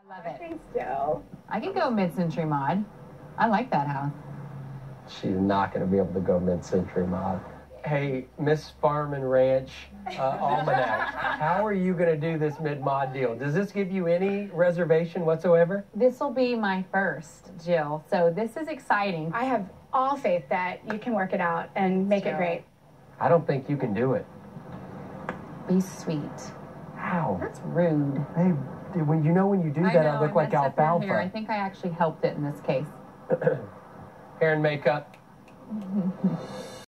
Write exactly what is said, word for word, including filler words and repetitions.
Love it. Thanks, Joe. I can go mid-century mod. I like that house. She's not going to be able to go mid-century mod. Hey, Miss Farm and Ranch uh, Almanac, how are you going to do this mid-mod deal? Does this give you any reservation whatsoever? This will be my first, Jill, so this is exciting. I have all faith that you can work it out and make Jill. it great. I don't think you can do it. Be sweet. How? That's rude. Hey, when you know when you do I that, know, I look I like messed up your alfalfa. hair. I think I actually helped it in this case. Hair and makeup.